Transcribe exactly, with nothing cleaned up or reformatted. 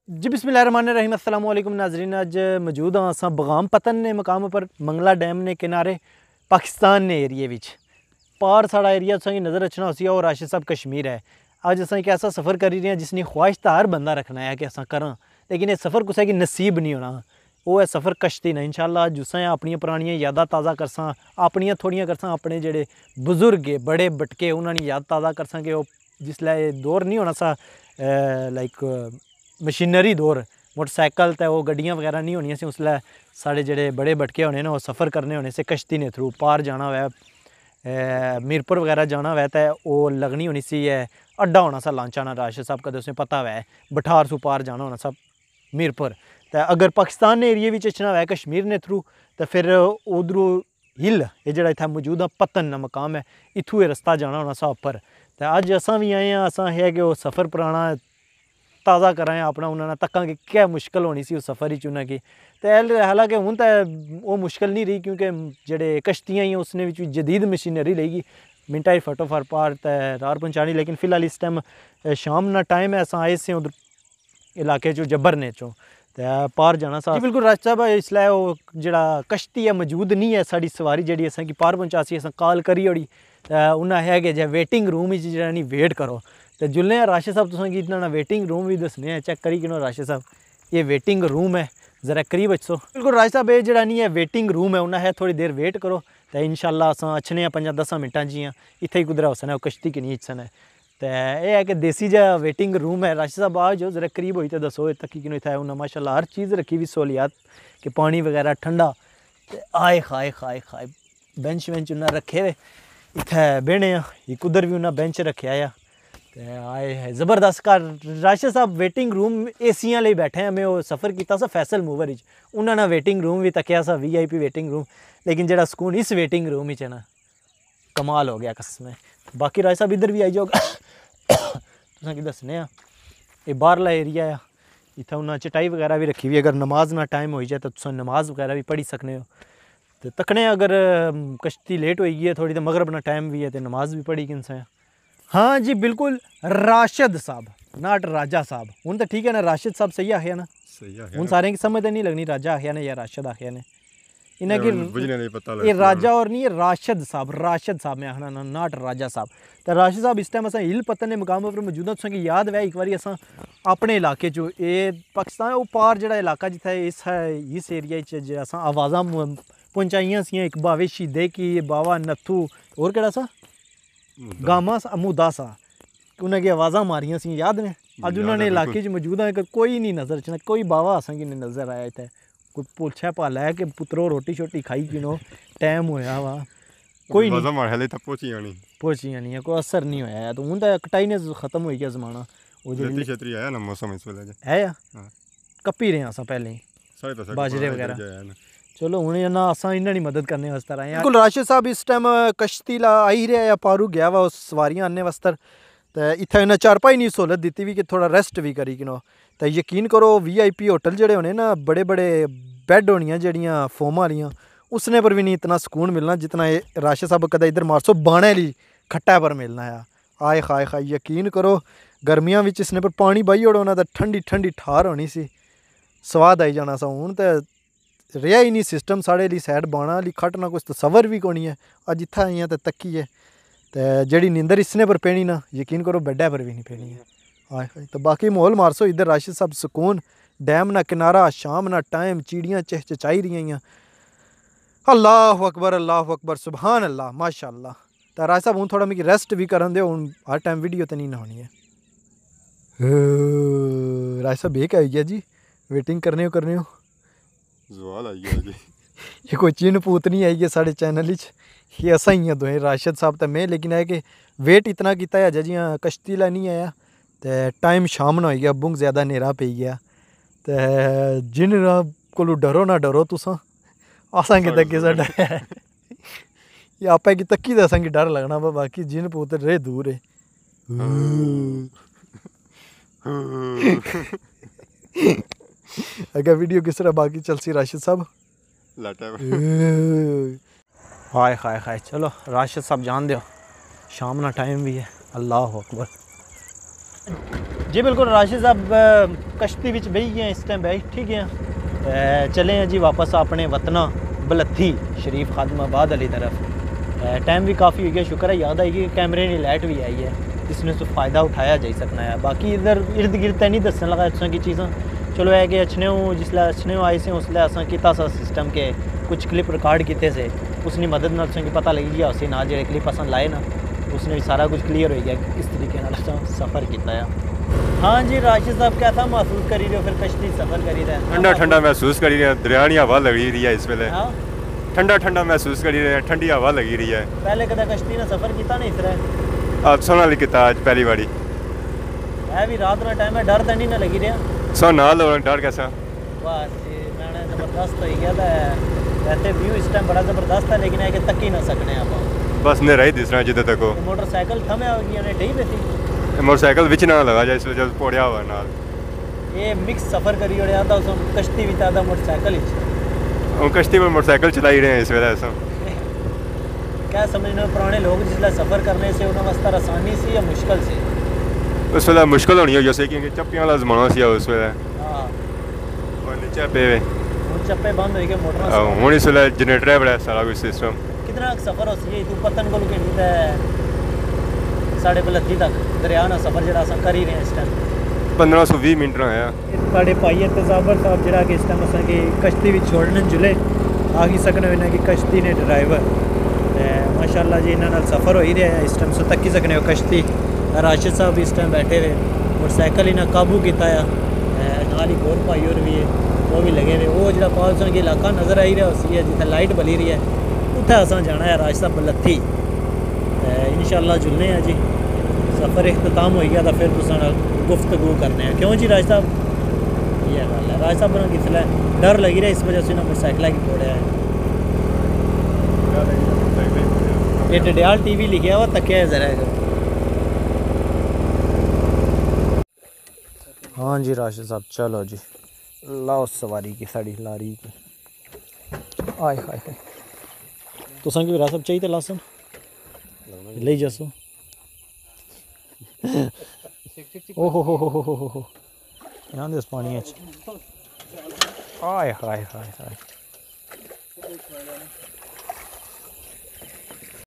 जी बिस्मिल्लाहिर्रहमानिर्रहीम अस्सलाम वालेकुम नाज़रीन। अज मौजूद हाँ असां बगाम पतन ने मकाम पर मंगला डैम ने किनारे पाकिस्तान ने एरिए विच पार साढ़ा एरिया तुसेंगी नज़र अचना उसी और राशिद साहब कश्मीर है। अज असां एक ऐसा सफ़र करी रहे हैं जिसनी ख्वाहिश तो हर बंदा रखना है कि असां करां, लेकिन ये सफ़र कुसै की नसीब नहीं होना। वो है सफ़र कश्ती ना। इंशाअल्लाह अज असां अपनियां पुरानियां यादां ताज़ा करसां, अपनियां थोड़ियां करसां अपने जेह्ड़े बुजुर्ग बड़े बटके उन्होंने याद ताज़ा करसां कि जिसलै दौर नहीं होना सा लाइक मशीनरी दौर, मोटरसाइकिल ते वो गड्डियां वगैरह नहीं होनियां सी, उसलै साढ़े जेह्ड़े बड़े बटके होने ना वो सफ़र करने होने से कश्ती ने थ्रू पार जाना होऐ मीरपुर वगैरह जाना होऐ ते ओह् लगनी होनी सी अड्डा होना सा लांचा ना राशिद साहब कदें उसें पता होऐ बठार सू पार जाना होना सा मीरपुर। ते अगर पाकिस्तान ने एरिए बिच अचना होऐ कश्मीर ने थ्रू ते फिर उद्धरों हिल एह् जेह्ड़ा इत्थै मौजूद आ पतन ना मकाम है, इत्थूं एह् रस्ता जाना होना सा उप्पर। ते अज्ज असां भी आए आं, असां एह् है कि ओह् सफ़र पुराना ताज़ा करां अपना उन्होंने तक्कां कि क्या मुश्किल होनी सी उस सफ़र च उन्हें की। ते हालांकि हूँ तो वो मुश्किल नहीं रही क्योंकि जेह्ड़े कश्तियां ही उसने भी जदीद मशीनरी लेगी मिंटा ही फटोफट पार ते रार पहुँचानी। लेकिन फिलहाल इस टाइम शाम ना टाइम है, असां आए से उधर इलाके चो जब्बर ने चो ते पार जाना सा। जी बिल्कुल राज साहब, इसलै ओह् जेह्ड़ा कश्ती है मौजूद नहीं है, साढ़ी सवारी जेह्ड़ी असें कि पार पहुँचासी असें कॉल करी ओड़ी ते उन्हें है कि जे वेटिंग रूम च जेह्ड़ा नी वेट करो। तो जुल्ले राशिद साहब तुसेंगी इन्ना वेटिंग रूम भी दसने हैं, चेक करी किनो राशिद साहब ये वेटिंग रूम है, ज़रा करीब अच्छो। बिल्कुल राशिद साहब ये जेह्ड़ा नहीं है वेटिंग रूम है, उन्हें है थोड़ी देर वेट करो तो इंशाअल्लाह असां अच्छने आं पंजा दसां मिनटां जियां इत्थै ही कुदरै होसन है कश्ती कि नहीं इच्छन है। तो यह है कि देसी जा वेटिंग रूम है। राशिद साहब आ जाओ ज़रा करीब होई तो दसो तक्की किनो इत्थै उन्हें माशाअल्लाह हर चीज़ रखी हुई सहूलियात कि पानी वगैरह ठंडा ते आए खाए खाए खाए बेंच वेंच उन्हें रखे हुए इत्थै बहने एक उधर भी उन्हें बेंच रखे आ। आए है ज़बरदस्त घर राशिद साहब वेटिंग रूम एसियां ले बैठे हैं। मैं वो सफ़र किया सा फैसल मूवर उन्होंने वेटिंग रूम भी तकिया सा V I P waiting room, लेकिन जेह्ड़ा सुकून इस वेटिंग रूम च ना कमाल हो गया कसम। बाकी राशिद साहब इधर भी आई जाओ तुसें कि दस्सने आं एह् बाहरला एरिया आ, इत्थै उन्हें चटाई वगैरह भी रखी हुई, अगर नमाज ना टाइम हो जाए तो तुस नमाज वगैरह भी पढ़ी सकने हो। तो तकने अगर कश्ती लेट होई है थोड़ी तो मगरब ना टाइम भी है तो नमाज भी पढ़ी किन। हाँ जी बिल्कुल राशिद साहब नाट राजा साहब। हूँ तो ठीक है ना, राशिद साहब सही आखिया ना, हूँ सारे की समझ तो नहीं लगनी राजा आखिया ने या राशिद आखिया ने, इन्हें कि ये राजा और नहीं ये राशिद साहब, राशिद साहब में आखना ना नाट राजा साहब। तो राशिद साहब इस टाइम अस हिल पतन ने मुकाम पर मौजूद तुसें कि याद है एक बार अस अपने इलाके चो ये पाकिस्तान वो पार जो इलाका जित्थै इस इस एरिया च अस आवाज़ां पहुँचाइयां सी, एक बावे शहीदे की बावा नत्थू होर केड़ा सा गामा सा मुदा सा उन्हें आवाज़ा मारियां सी याद ने। अज उन्होंने इलाके च मौजूद है कोई नहीं नज़र चना, कोई बावा असेंगी नहीं नज़र आया इत्थै। कोई पुच्छा भाला है कि पुत्रो रोटी शोटी खाई किनो टाइम होया वा, कोई नहीं पहुँची नहीं है, कोई असर नहीं होया। तो हूँ तो कटाई ने खत्म हो गया जमाना वो जो छेत्री आया ना मौसम इस वेले है या कप्पी रहे अस पहले ही बाजरे वगैरह। चलो हूँ ना असां इन्हां दी मदद करने वास्ते आए हैं। बिल्कुल राशिद साहब इस टाइम कश्ती ला आई रहा या पारू गया वा उस सवारियां आने वास्ते तो इत्थै इन्हें चारपाई नहीं सहूलत दी भी कि थोड़ा रेस्ट भी करी किनो। तो यकीन करो वी आई पी होटल जेह्ड़े होने ना बड़े बड़े बैड होनियां जेह्ड़ियां फोम आह्लियां उसने पर भी नहीं इतना सुकून मिलना जितना ये राशिद साहब कदें इधर मारसो बाणे आह्ली खट्टै पर मिलना है। आए खाए खाए यकीन करो गर्मियां बिच इसने पर पानी बाही ओड़ो ना तो ठंडी ठंडी ठार होनी सी, स्वाद आई जाना सा। हूँ तो रेहा ही नहीं सिस्टम साढ़े लिए सैड बाणा आह्ली खट्ट ना कुछ तसवर भी कोनी है। अज इत्थै आई तो तक्की है तो जेह्ड़ी नींदर इसने पर पेनी ना यकीन करो बैडै पर भी नहीं पेनी है। आए तो बाकी माहौल मारसो इधर राशिद साहब सुकून डैम ना किनारा शाम ना टाइम चिड़ियाँ चहचचाई रही। अल्लाह अकबर अल्लाह अकबर सुबहान अल्लाह माशाअल्लाह। तो राशिद साहब हूँ थोड़ा मिगी रेस्ट भी करन दो, हूँ हर टाइम वीडियो तो नहीं ना होनी है। राशिद साहब एक आई गया जी, वेटिंग करने हो करने हो ज़वाल आई गया जी। ये कोई चिन पूत नहीं आई है साढ़े चैनल च, ये असा ही हैं दोएं राशिद साहब तो मैं। लेकिन है कि वेट इतना किया है जियां कश्ती ला नहीं आया तो टाइम शाम ना हो गया, बुंग ज़्यादा नेरा पी गया। तो जिन को डरो ना डरो तुस असा कि तक साढ़ा है ये आपे कि तक्की तो असा डर लगना पर बाकी जिन पूत रे दूर है। अगर वीडियो किस तरह बाकी चलसी राशिद साहब हाय हाय हाय। चलो राशिद साहब जान दो शाम ना टाइम भी है। अल्लाह अकबर। जी बिल्कुल राशिद साहब कश्ती विच बही गए इस टाइम बैठ ठीक है। चले हैं जी वापस अपने वतना बलत्थी शरीफ खादमाबाद वाली तरफ। टाइम भी काफ़ी हो गया, शुक्र है याद आई कि कैमरे की लाइट भी आई है, इसने तो फ़ायदा उठाया जा सकना है। बाकी इधर इर्द गिर्द नहीं दसन लगा इस की चीज़ां। चलो है कि अच्छने जिसलै अच्छने आए से उसलै असें कीता सा सिस्टम के कुछ क्लिप रिकॉर्ड किए से उसकी मदद नाल तुसें पता लगी गया उसी ना जो क्लिप असें लाए ना उसने भी सारा कुछ क्लियर हो गया किस तरीके नाल सफ़र किया है। हाँ जी राशिद साहब क्या था महसूस करी रहे हो फिर कश्ती सफ़र करी रहे हैं? ठंडा ठंडा महसूस करी रहे हैं, दरिया की हवा लगी रही है इस वेले। हाँ ठंडा ठंडा महसूस करी रहे हैं, ठंडी हवा लगी रही है। पहले कदा कश्ती ने सफ़र किया नहीं इस तरह? आज सोना लिखता आज पहली बारी है भी रात का टाइम है, डर तो नहीं ना लगी रहा? सो नाल और डर कैसा बस जी मैंने ज़बरदस्त हो गया था। वैसे व्यू इस टाइम बड़ा ज़बरदस्त है लेकिन है कि तक ही ना सकने आप बस नेरा ही दिस रहा जिद्द तक हो। मोटरसाइकिल थमे होगी उन्हें ढी पे थी मोटरसाइकिल विच ना लगा जाए इस वजह से पोड़िया हुआ नाल ये मिक्स सफ़र करी ओड़े आता उस कश्ती भी आता मोटरसाइकिल ही और कश्ती में मोटरसाइकिल चला ही रहे हैं इस वेले ऐसा क्या समझना पुराने लोग जिसला सफ़र करने से उन्होंने वास्ते आसानी सी या मुश्किल से? उस वेले मुश्किल होनी हो जैसे क्योंकि चप्पियां वाला जमाना सी उस वेले। हाँ और नीचे पे हुण चप्पे बंद हो गए मोटर हूँ इस वेले जनरेटर है बड़ा सारा कुछ सिस्टम। कितना सफ़र हो सी तू पतन को घंटी ते साढ़े बलत्ती तक दरिया ना सफ़र जरा अस कर ही रहे हैं इस टाइम पंद्रह सौ भी मिनट रहा है। साढ़े भाई तजाबर साहब जरा कि इस टाइम असा कि कश्ती भी छोड़ने जुले आखी सकने इन्हें कि कश्ती ने ड्राइवर माशाल्लाह जी इन्होंने सफ़र हो ही रहा है इस टाइम सो तक ही सकने हो कश्ती। राशिद साहब भी इस टाइम बैठे रहे मोटरसाइकिल इन्हें काबू किया नाल ही गोर भाई और भी है वो भी लगे रहे। वो जो पालसन के इलाका नज़र आई रहा उसी है जिथे लाइट बली रही है उत्थे असा जाना है राशिद साहब बलत्थी इंशाल्लाह जुलने हैं जी। सफ़र इख्तिताम हो गया तो फिर तुसां गुफ्तगू करने हैं क्यों जी राज साहब? ये गल है राज साहब ने किसला डर लगी रहा इस वजह से मोटरसाइकिल की तोड़िया है। ये डडियाल टीवी लिखा हुआ तकिया है जरा। हाँ जी राशिद साहब चलो जी लाओ सवारी की साड़ी लारी की आय हाय हाय तुसां की राज साहब चाहिए लासन ले जसो ओहो हो हो हो हो हो ध्यान दे पानी आय हाय हाय हाय